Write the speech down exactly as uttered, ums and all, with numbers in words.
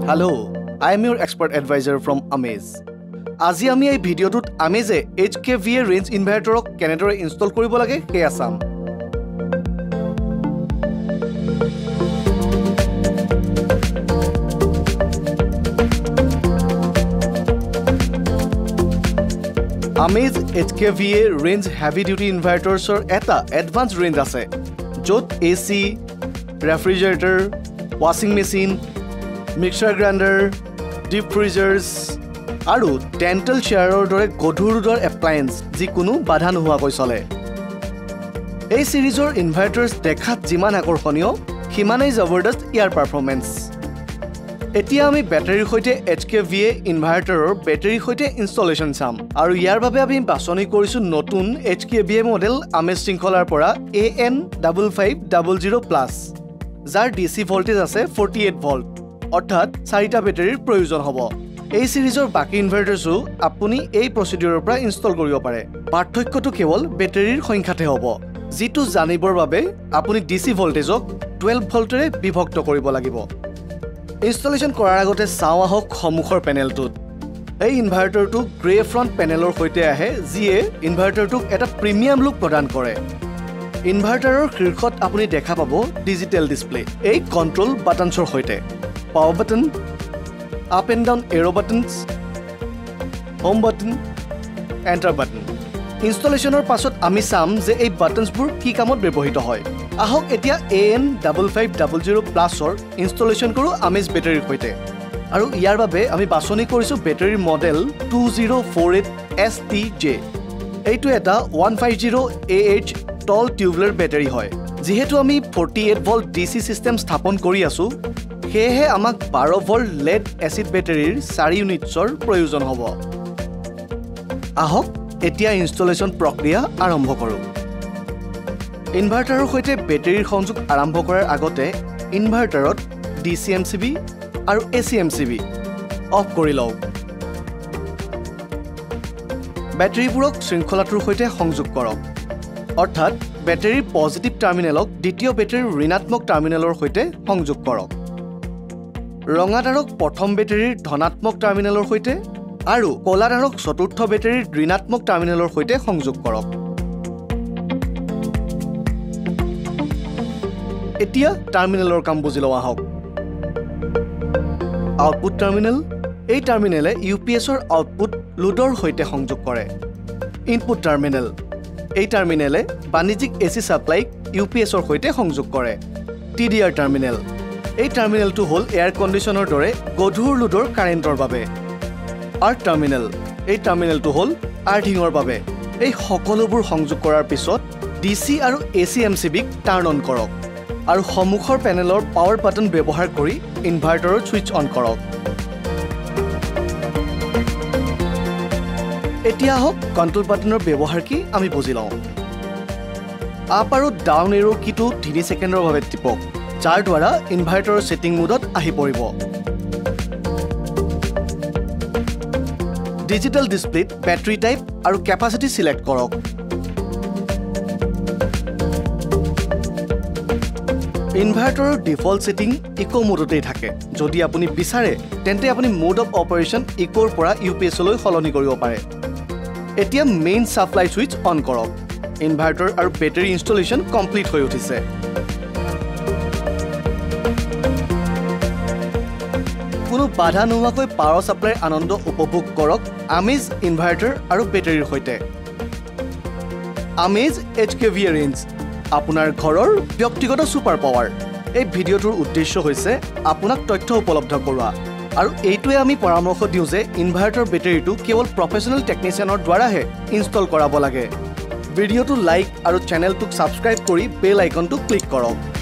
Hello, I am your expert advisor from Amaze. আজি আমি এই ভিডিওটোত Amaze H K V A range inverter কেনেদৰে ইনষ্টল কৰিব লাগে সেয়া চাম। Amaze H K V A range heavy duty inverters or eta advanced range আছে য'ত A C, refrigerator, washing machine, mixer grinder, deep freezers আৰু dental chairৰ দৰে গধুৰ এপ্লায়েন্স যিকোনো বাধা নোহোৱাকৈ চলে। এই সিৰিজৰ ইনভাৰ্টাৰ্ছ দেখাত যিমান আকৰ্ষণীয় সিমানেই জবৰদস্ত ইয়াৰ পাৰফৰ্মেন্স। এতিয়া আমি বেটাৰীৰ সৈতে H K V A ইনভাৰ্টাৰৰ বেটাৰীৰ সৈতে ইনষ্টলেশ্যন চাম আৰু ইয়াৰ বাবে আমি বাছনি কৰিছো নতুন H K V A model Amaze শৃংখলাৰ পৰা A N five five zero zero plus যাৰ D C ভোল্টেজ আছে forty-eight ভোল্ট অৰ্থাৎ চাৰিটা বেটাৰীৰ প্ৰয়োজন হ'ব। এই সিৰিজৰ বাকি ইনভাৰ্টাৰ্ছও আপুনি এই প্ৰচিডিউৰৰ পৰা ইনষ্টল কৰিব পাৰে। পাৰ্থক্যটো কেৱল বেটাৰীৰ সংখ্যাতে হ'ব, যিটো জানিবৰ বাবে আপুনি D C ভোল্টেজক twelve ভোল্টেৰে বিভক্ত কৰিব লাগিব। ইনষ্টলেশ্যন কৰাৰ আগতে চাওঁ আহক সন্মুখৰ পেনেলটোত। এই ইনভাৰ্টাৰটো গ্ৰে ফ্ৰণ্ট পেনেলৰ সৈতে আহে যিয়ে ইনভাৰ্টাৰটোক এটা প্ৰিমিয়াম লুক প্ৰদান কৰে। ইনভাৰ্টাৰৰ শীৰ্ষত আপুনি দেখা পাব ডিজিটেল ডিসপ্লে, এই কন্ট্ৰোল বাটনছৰ সৈতে power button, up and down arrow buttons, home button, enter button. ইনষ্টলেশ্যনৰ পাছত আমি চাম যে এই বাটনছবোৰ কি কামত ব্যৱহৃত হয়। আহক এতিয়া A N five five zero zero প্লাছৰ ইনষ্টলেশ্যন কৰোঁ Amaze বেটাৰীৰ সৈতে আৰু ইয়াৰ বাবে আমি বাছনি কৰিছোঁ বেটাৰীৰ model two zero four eight S T J। এইটো এটা one fifty A H tall tubular battery হয়। যিহেতু আমি forty-eight volt D C system স্থাপন কৰি আছোঁ সেয়েহে আমাক twelve ভোল্ট লেড এচিড বেটাৰীৰ four ইউনিটছৰ প্ৰয়োজন হ'ব। আহক এতিয়া ইনষ্টলেশ্যন প্ৰক্ৰিয়া আৰম্ভ কৰোঁ। ইনভাৰ্টাৰৰ সৈতে বেটাৰীৰ সংযোগ আৰম্ভ কৰাৰ আগতে ইনভাৰ্টাৰত D C M C B আৰু A C M C B off কৰি লওক। বেটাৰীবোৰক শৃংখলাটোৰ সৈতে সংযোগ কৰক, অৰ্থাৎ বেটাৰীৰ পজিটিভ টাৰ্মিনেলক দ্বিতীয় বেটাৰীৰ ঋণাত্মক টাৰ্মিনেলৰ সৈতে সংযোগ কৰক। ৰঙা তাৰক প্ৰথম বেটাৰীৰ ধনাত্মক টাৰ্মিনেলৰ সৈতে আৰু কলা তাৰক চতুৰ্থ বেটাৰীৰ ঋণাত্মক টাৰ্মিনেলৰ সৈতে সংযোগ কৰক। এতিয়া টাৰ্মিনেলৰ কাম বুজি লওঁ আহক। আউটপুট টাৰ্মিনেল, এই টাৰ্মিনেলে ইউ পি এছৰ আউটপুট লোডৰ সৈতে সংযোগ কৰে। ইনপুট টাৰ্মিনেল, এই টাৰ্মিনেলে বাণিজ্যিক এ চি ছাপ্লাইক ইউ পি এছৰ সৈতে সংযোগ কৰে। টি ডি আৰ টাৰ্মিনেল, এই টাৰ্মিনেলটো হ'ল এয়াৰ কণ্ডিশ্যনৰ দৰে গধুৰ লোডৰ কাৰেণ্টৰ বাবে। আৰ্ট টাৰ্মিনেল, এই টাৰ্মিনেলটো হ'ল আৰ্থিঙৰ বাবে। এই সকলোবোৰ সংযোগ কৰাৰ পিছত ডি চি আৰু এ চি এম চি বিক টাৰ্ণ অন কৰক আৰু সন্মুখৰ পেনেলৰ পাৱাৰ বাটন ব্যৱহাৰ কৰি ইনভাৰ্টাৰৰ ছুইচ অন কৰক। এতিয়া আহক কণ্ট্ৰোল বাটনৰ ব্যৱহাৰ কি আমি বুজি লওঁ। আপ আৰু ডাউন এৰো কিটো তিনি ছেকেণ্ডৰ বাবে টিপক, যাৰ দ্বাৰা ইনভাৰ্টাৰৰ ছেটিং মোডত আহি পৰিব। ডিজিটেল ডিসপ্লেত বেটাৰী টাইপ আৰু কেপাচিটি সিলেক্ট কৰক। ইনভাৰ্টাৰৰ ডিফল্ট ছেটিং ইকো মোডতেই থাকে। যদি আপুনি বিচাৰে তেন্তে আপুনি মোড অফ অপাৰেশ্যন ইকোৰ পৰা ইউ পি এছলৈ সলনি কৰিব পাৰে। এতিয়া মেইন সাপ্লাই সুইচ অন কৰক। ইনভাৰ্টাৰ আৰু বেটাৰী ইনষ্টলেশ্যন কমপ্লিট হৈ উঠিছে। কোনো বাধা নোহোৱাকৈ পাৱাৰ সাপ্লাইৰ আনন্দ উপভোগ কৰক Amaze ইনভাৰ্টাৰ আৰু বেটাৰীৰ সৈতে। Amaze H K V A range, আপোনাৰ ঘৰৰ ব্যক্তিগত ছুপাৰ পাৱাৰ। এই ভিডিঅ'টোৰ উদ্দেশ্য হৈছে আপোনাক তথ্য উপলব্ধ কৰোৱা আৰু এইটোৱে আমি পৰামৰ্শ দিওঁ যে ইনভাৰ্টাৰ বেটাৰীটো কেৱল প্ৰফেচনেল টেকনিচিয়ানৰ দ্বাৰাহে ইনষ্টল কৰাব লাগে। ভিডিঅ'টো লাইক আৰু চেনেলটোক ছাবস্ক্ৰাইব কৰি বেল আইকনটো ক্লিক কৰক।